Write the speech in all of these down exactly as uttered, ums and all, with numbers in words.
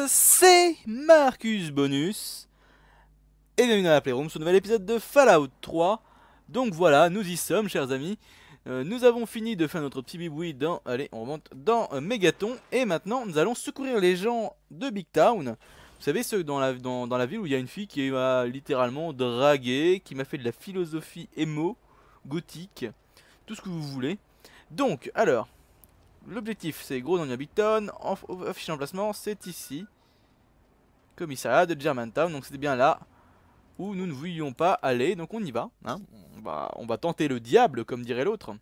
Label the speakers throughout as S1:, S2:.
S1: c'est Marcus Bonus et bienvenue dans la Playroom sur un nouvel épisode de Fallout trois. Donc voilà, nous y sommes chers amis. Euh, nous avons fini de faire notre petit bibouille dans, allez on remonte dans euh, Megaton. Et maintenant nous allons secourir les gens de Big Town. Vous savez ceux dans la, dans, dans la ville où il y a une fille qui m'a littéralement dragué, qui m'a fait de la philosophie émo, gothique, tout ce que vous voulez. Donc alors, l'objectif c'est gros dans le Big Town, affiché emplacement c'est ici. Commissariat de Germantown, donc c'était bien là où nous ne voulions pas aller, donc on y va, hein. on, va on va tenter le diable comme dirait l'autre.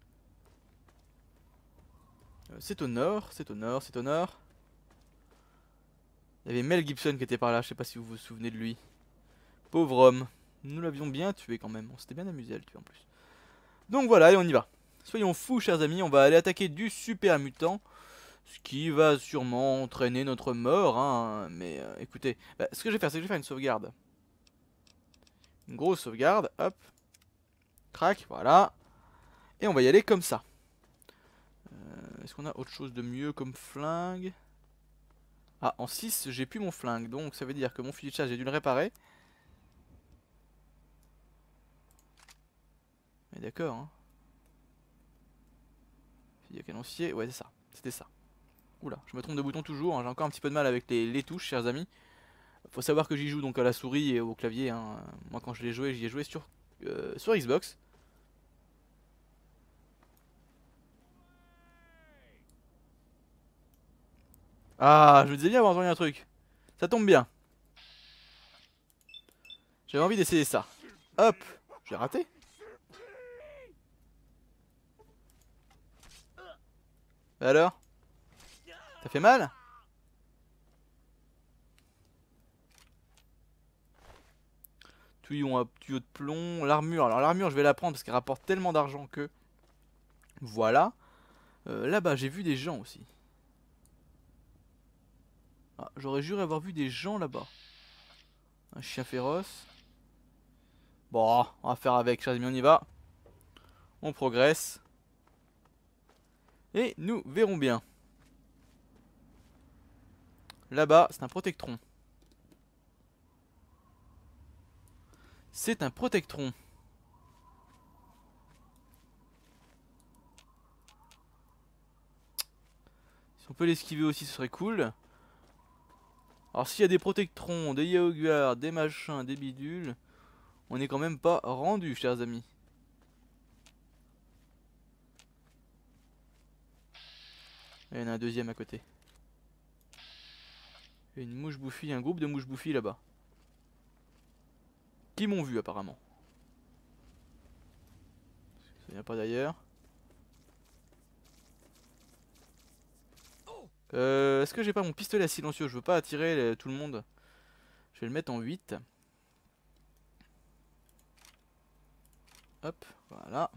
S1: euh, C'est au nord, c'est au nord, c'est au nord. Il y avait Mel Gibson qui était par là, je sais pas si vous vous souvenez de lui. Pauvre homme, nous l'avions bien tué quand même, on s'était bien amusé à le tuer en plus. Donc voilà, et on y va. Soyons fous chers amis, on va aller attaquer du super mutant. Ce qui va sûrement entraîner notre mort, hein. Mais euh, écoutez, bah, ce que je vais faire, c'est que je vais faire une sauvegarde. Une grosse sauvegarde, hop. Crac, voilà. Et on va y aller comme ça. Euh, Est-ce qu'on a autre chose de mieux comme flingue? Ah, en six, j'ai plus mon flingue. Donc ça veut dire que mon fusil de chasse, j'ai dû le réparer. Mais d'accord, hein. Fusil à canoncier, ouais c'est ça, c'était ça. Oula, je me trompe de bouton toujours, hein. J'ai encore un petit peu de mal avec les, les touches chers amis. Faut savoir que j'y joue donc à la souris et au clavier, hein. Moi quand je l'ai joué, j'y ai joué sur, euh, sur Xbox. Ah, je me disais bien avoir entendu un truc. Ça tombe bien. J'avais envie d'essayer ça. Hop, j'ai raté. Et alors? Ça fait mal? Tuyau à tuyau de plomb. L'armure. Alors l'armure, je vais la prendre parce qu'elle rapporte tellement d'argent que... Voilà. Euh, Là-bas, j'ai vu des gens aussi. Ah, j'aurais juré avoir vu des gens là-bas. Un chien féroce. Bon, on va faire avec, chers amis, on y va. On progresse. Et nous verrons bien. Là-bas, c'est un protectron. C'est un protectron. Si on peut l'esquiver aussi, ce serait cool. Alors s'il y a des protectrons, des yaoguars, des machins, des bidules, on n'est quand même pas rendu, chers amis. Et il y en a un deuxième à côté. Et une mouche bouffie, un groupe de mouches bouffies là-bas. Qui m'ont vu apparemment. Ça vient pas d'ailleurs. Euh, Est-ce que j'ai pas mon pistolet à silencieux? Je veux pas attirer les- tout le monde. Je vais le mettre en huit. Hop, voilà.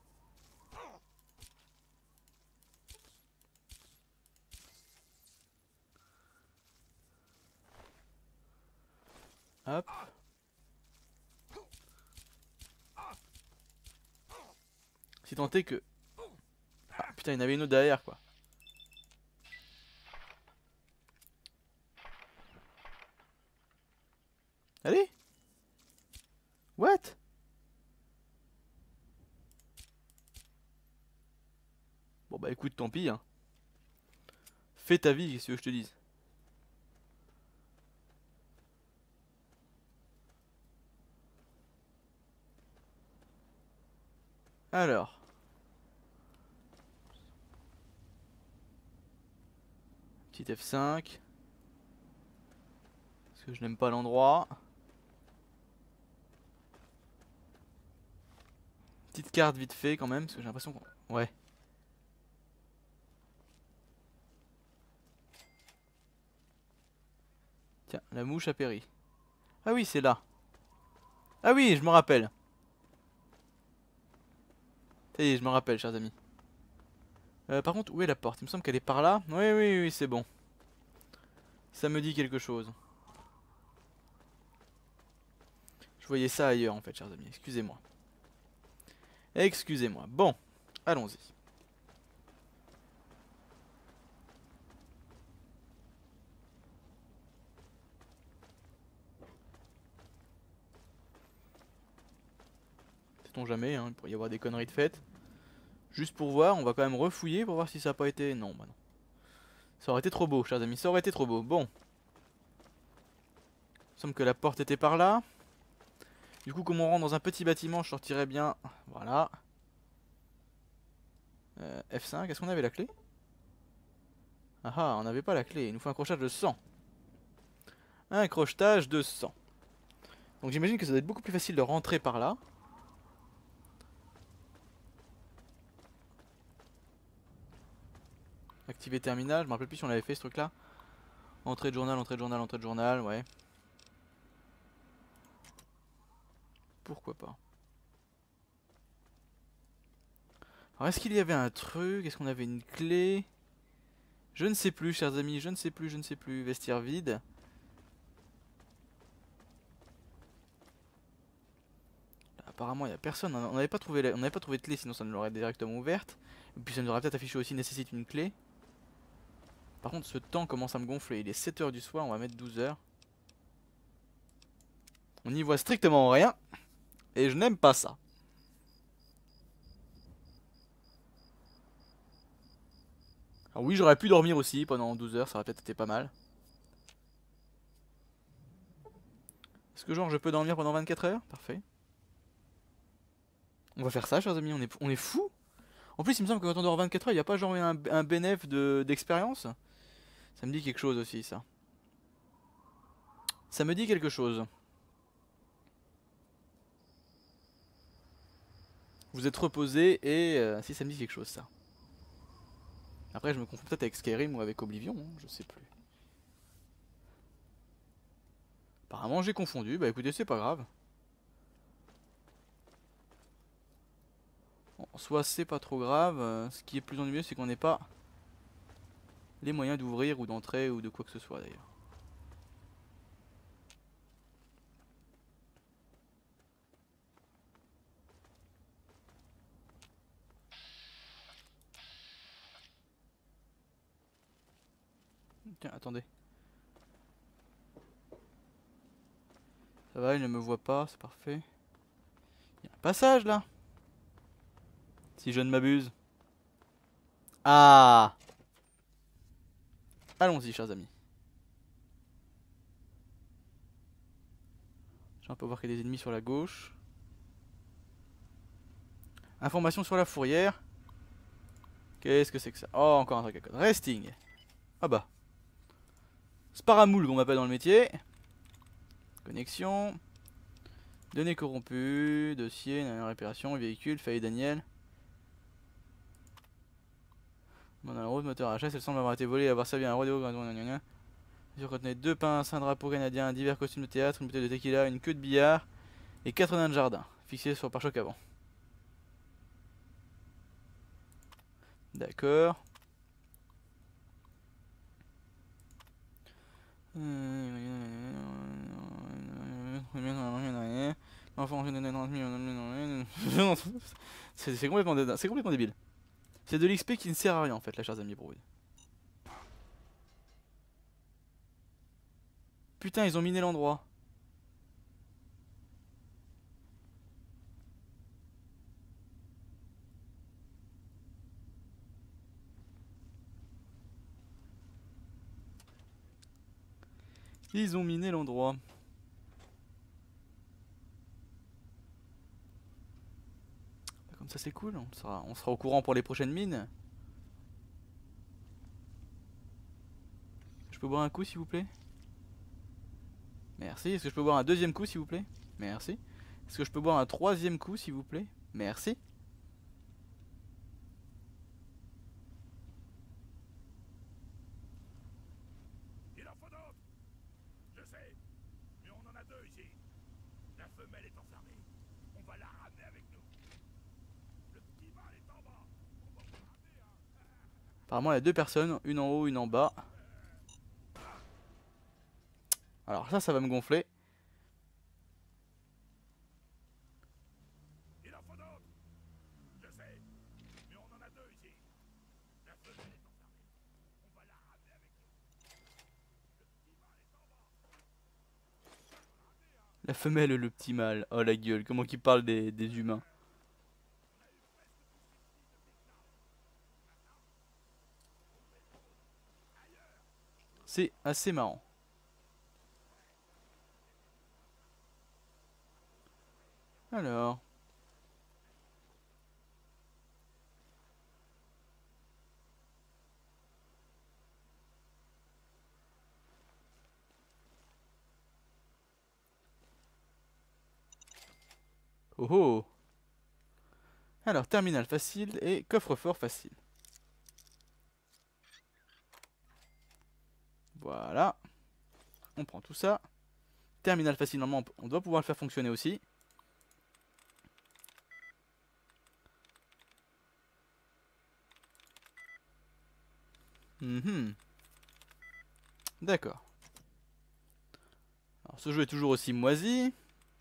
S1: Hop. Si tant est que... Ah putain, il y en avait une autre derrière quoi. Allez. What? Bon bah écoute, tant pis hein. Fais ta vie, qu'est-ce que je te dise. Alors. Petit F cinq. Parce que je n'aime pas l'endroit. Petite carte vite fait quand même, parce que j'ai l'impression qu'on... Ouais. Tiens, la mouche a péri. Ah oui, c'est là. Ah oui, je me rappelle. Ça y est, je me rappelle, chers amis. Euh, par contre, où est la porte? Il me semble qu'elle est par là. Oui, oui, oui, c'est bon. Ça me dit quelque chose. Je voyais ça ailleurs, en fait, chers amis. Excusez-moi. Excusez-moi. Bon, allons-y. Sait-on jamais, hein, il pourrait y avoir des conneries de faites. Juste pour voir, on va quand même refouiller pour voir si ça n'a pas été... Non, bah non. Ça aurait été trop beau, chers amis, ça aurait été trop beau. Bon. Il semble que la porte était par là. Du coup, comme on rentre dans un petit bâtiment, je sortirais bien... Voilà. Euh, F cinq, est-ce qu'on avait la clé? Ah ah, on n'avait pas la clé, il nous faut un crochetage de sang. Un crochetage de sang. Donc j'imagine que ça doit être beaucoup plus facile de rentrer par là. Activer terminal, je me rappelle plus si on l'avait fait ce truc là. Entrée de journal, entrée de journal, entrée de journal, ouais. Pourquoi pas. Alors est-ce qu'il y avait un truc? Est-ce qu'on avait une clé? Je ne sais plus, chers amis, je ne sais plus, je ne sais plus. Vestiaire vide. Apparemment il n'y a personne, on n'avait pas trouvé la... on n'avait pas trouvé de clé, sinon ça nous l'aurait directement ouverte. Et puis ça nous aurait peut-être affiché aussi nécessite une clé. Par contre ce temps commence à me gonfler, il est sept heures du soir, on va mettre douze heures. On n'y voit strictement rien. Et je n'aime pas ça. Alors oui, j'aurais pu dormir aussi pendant douze heures, ça aurait peut-être été pas mal. Est-ce que genre je peux dormir pendant vingt-quatre heures? Parfait. On va faire ça, chers amis, on est, on est fous. En plus, il me semble que quand on dort vingt-quatre heures, il n'y a pas genre un, un bénéf d'expérience. Ça me dit quelque chose aussi, ça. Ça me dit quelque chose. Vous êtes reposé et... Euh, si, ça me dit quelque chose, ça. Après, je me confonds peut-être avec Skyrim ou avec Oblivion, hein, je sais plus. Apparemment, j'ai confondu. Bah écoutez, c'est pas grave. Bon, soit c'est pas trop grave. Euh, ce qui est plus ennuyeux, c'est qu'on n'ait pas les moyens d'ouvrir ou d'entrer ou de quoi que ce soit d'ailleurs. Tiens, attendez. Ça va, il ne me voit pas, c'est parfait. Il y a un passage là. Si je ne m'abuse. Ah! Allons-y, chers amis. On peut voir qu'il y a des ennemis sur la gauche. Information sur la fourrière. Qu'est-ce que c'est que ça? Oh, encore un truc à code. Resting. Ah bah. Sparamoule qu'on m'appelle dans le métier. Connexion. Données corrompues. Dossier, réparation, véhicule, failli Daniel. Bon, dans la route, moteur H S, elle semble avoir été volée et avoir servi à un rodéo. Il contenait deux pinces, un drapeau canadien, divers costumes de théâtre, une bouteille de tequila, une queue de billard et quatre nains de jardin, fixés sur le pare-choc avant. D'accord. C'est complètement, c'est complètement débile. C'est de l'X P qui ne sert à rien en fait, là, chers amis pour vous. Putain, ils ont miné l'endroit. Ils ont miné l'endroit. Comme ça c'est cool, on sera, on sera au courant pour les prochaines mines. Je peux boire un coup s'il vous plaît? Merci. Est-ce que je peux boire un deuxième coup s'il vous plaît? Merci. Est-ce que je peux boire un troisième coup s'il vous plaît? Merci.
S2: Il en faut d'autres. Je sais, mais on en a deux ici. La femelle est enfermée. On va la ramener avec nous. Le petit mâle est en bas. On va vous ramener, hein.
S1: Apparemment il y a deux personnes, une en haut, une en bas. Alors ça, ça va me gonfler.
S2: Il en faut d'autres. Je sais, mais on en a deux ici. La femelle est enfermée. On va la ramener avec nous. Le petit mâle est en bas.
S1: La femelle, le petit mâle. Oh la gueule, comment qu'il parle des, des humains. C'est assez marrant. Alors. Oh oh. Alors, terminal facile et coffre-fort facile. Voilà. On prend tout ça. Terminal facile, normalement, on doit pouvoir le faire fonctionner aussi. Mhm. D'accord. Alors, ce jeu est toujours aussi moisi.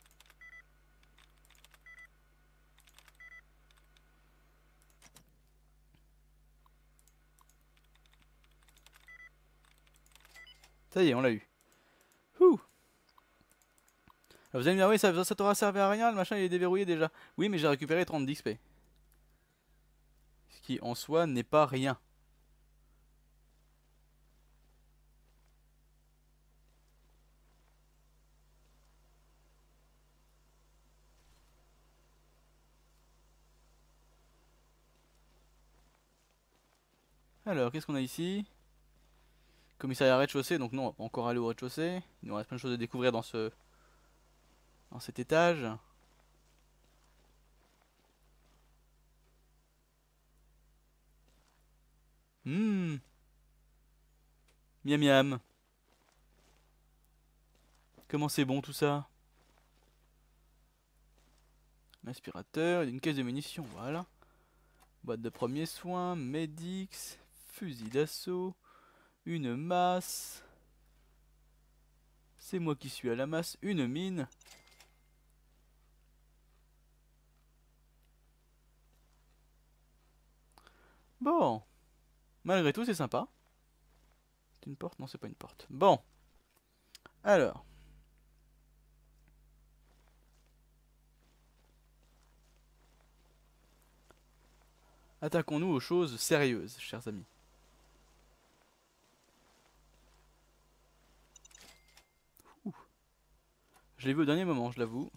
S1: Ça y est, on l'a eu. Ouh. Alors, vous allez me dire, oui, ça, ça t'aura servi à rien, le machin il est déverrouillé déjà. Oui, mais j'ai récupéré trente d'X P. Ce qui, en soi, n'est pas rien. Alors, qu'est-ce qu'on a ici? Commissariat rez-de-chaussée, donc non, on va pas encore aller au rez-de-chaussée. Il nous reste plein de choses à découvrir dans ce... dans cet étage. Hmm. Miam miam. Comment c'est bon tout ça? Un aspirateur, une caisse de munitions, voilà. Boîte de premiers soins, Medix, fusil d'assaut, une masse. C'est moi qui suis à la masse, une mine. Bon. Malgré tout, c'est sympa. C'est une porte? Non, c'est pas une porte. Bon. Alors. Attaquons-nous aux choses sérieuses, chers amis. Ouh. Je l'ai vu au dernier moment, je l'avoue.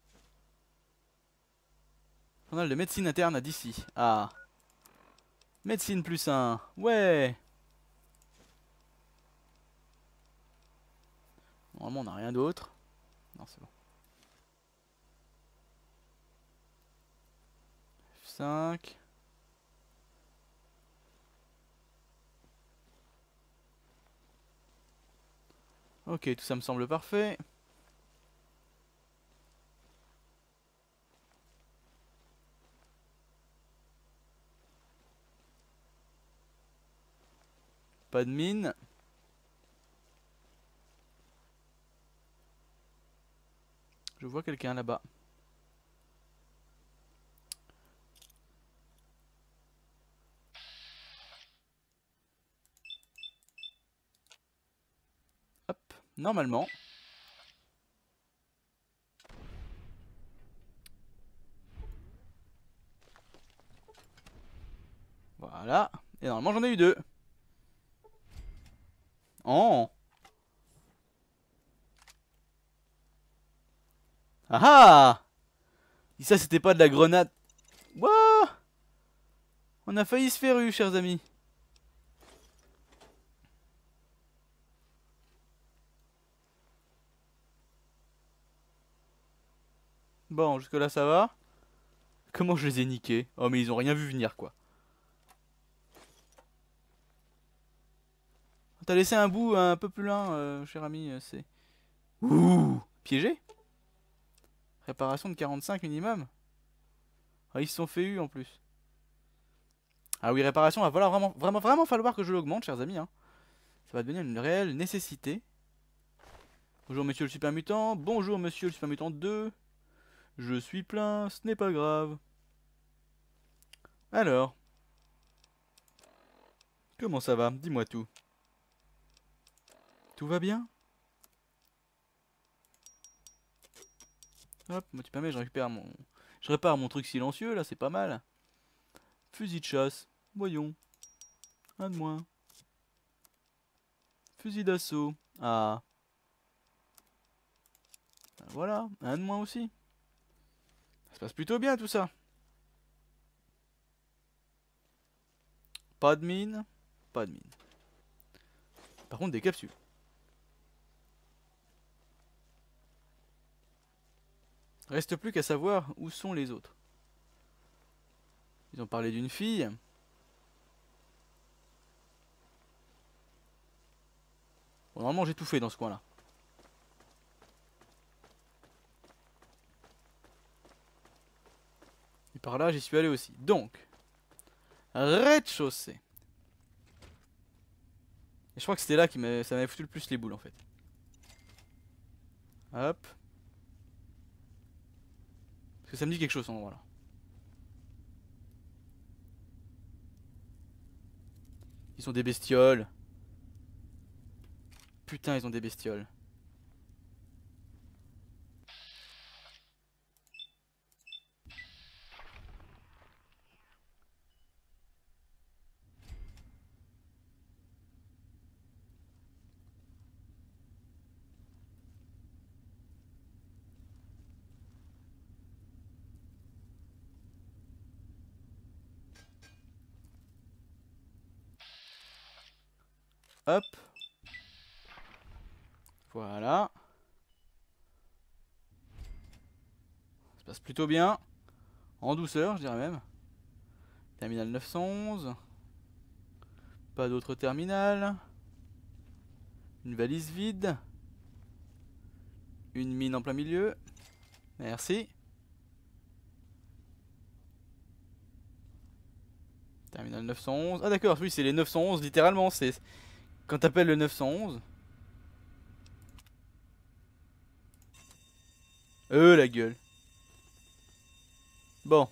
S1: Journal de médecine interne à d'ici. Ah. Médecine plus un. Ouais. Normalement, on n'a rien d'autre. Non, c'est bon. F cinq. Ok, tout ça me semble parfait. Pas de mine. Je vois quelqu'un là-bas. Hop, normalement. Voilà. Et normalement j'en ai eu deux. Oh. Ah ah. Et ça c'était pas de la grenade. Wouah. On a failli se faire eu, chers amis. Bon, jusque là ça va. Comment je les ai niqués? Oh mais ils ont rien vu venir quoi. T'as laissé un bout un peu plus loin, euh, cher ami, euh, c'est... Ouh. Piégé? Réparation de quarante-cinq minimum? Ah, ils se sont fait eu en plus. Ah oui, réparation, va falloir vraiment, vraiment, vraiment falloir que je l'augmente, chers amis. Hein. Ça va devenir une réelle nécessité. Bonjour monsieur le super mutant. Bonjour monsieur le super mutant deux. Je suis plein, ce n'est pas grave. Alors. Comment ça va? Dis-moi tout. Tout va bien? Hop, moi tu permets, je récupère mon... Je répare mon truc silencieux, là, c'est pas mal. Fusil de chasse. Voyons. Un de moins. Fusil d'assaut. Ah. Ben voilà, un de moins aussi. Ça se passe plutôt bien tout ça. Pas de mine, pas de mine. Par contre des capsules. Reste plus qu'à savoir où sont les autres. Ils ont parlé d'une fille. Bon, normalement j'ai tout fait dans ce coin là. Et par là j'y suis allé aussi. Donc, rez-de-chaussée. Et je crois que c'était là que ça m'avait foutu le plus les boules en fait. Hop. Parce que ça me dit quelque chose en voilà. Ils ont des bestioles. Putain, ils ont des bestioles. Hop. Voilà. Ça se passe plutôt bien. En douceur, je dirais même. Terminal neuf cent onze. Pas d'autre terminal. Une valise vide. Une mine en plein milieu. Merci. Terminal neuf cent onze. Ah d'accord, oui, c'est les neuf cent onze littéralement. C'est quand t'appelles le neuf cent onze. Euh la gueule. Bon.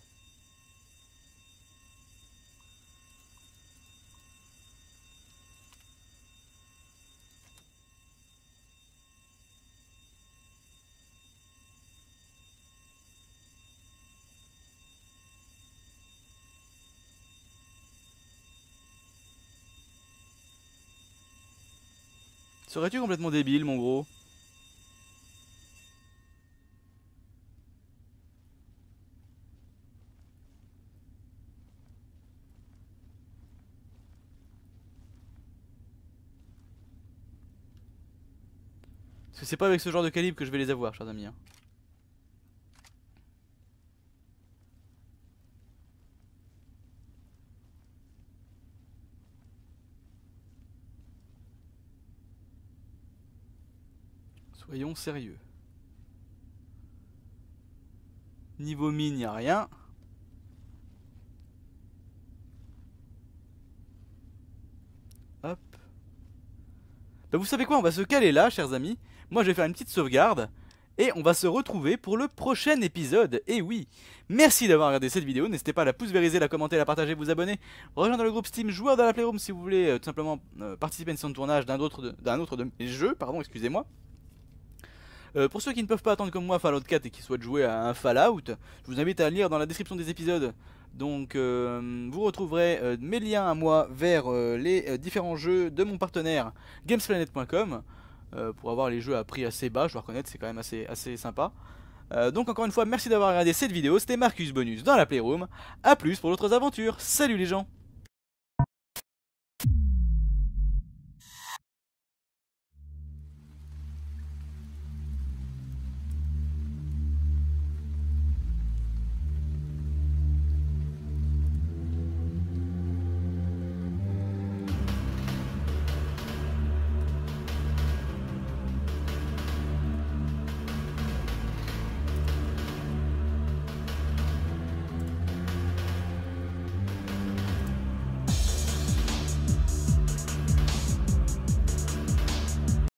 S1: Serais-tu complètement débile, mon gros? Parce que c'est pas avec ce genre de calibre que je vais les avoir, chers amis. Hein. Soyons sérieux. Niveau mine, y a rien. Hop. Bah vous savez quoi, on va se caler là, chers amis. Moi, je vais faire une petite sauvegarde. Et on va se retrouver pour le prochain épisode. Et oui, merci d'avoir regardé cette vidéo. N'hésitez pas à la pouce vériser, la commenter, la partager, vous abonner. Rejoindre le groupe Steam Joueurs de la Playroom si vous voulez euh, tout simplement euh, participer à une session de tournage d'un autre de, d'un autre de mes jeux. Pardon, excusez-moi. Euh, pour ceux qui ne peuvent pas attendre comme moi Fallout quatre et qui souhaitent jouer à un Fallout, je vous invite à lire dans la description des épisodes. Donc euh, vous retrouverez euh, mes liens à moi vers euh, les euh, différents jeux de mon partenaire Gamesplanet point com euh, pour avoir les jeux à prix assez bas, je dois reconnaître, c'est quand même assez, assez sympa. Euh, donc encore une fois, merci d'avoir regardé cette vidéo, c'était Marcus Bonus dans la Playroom. A plus pour d'autres aventures, salut les gens.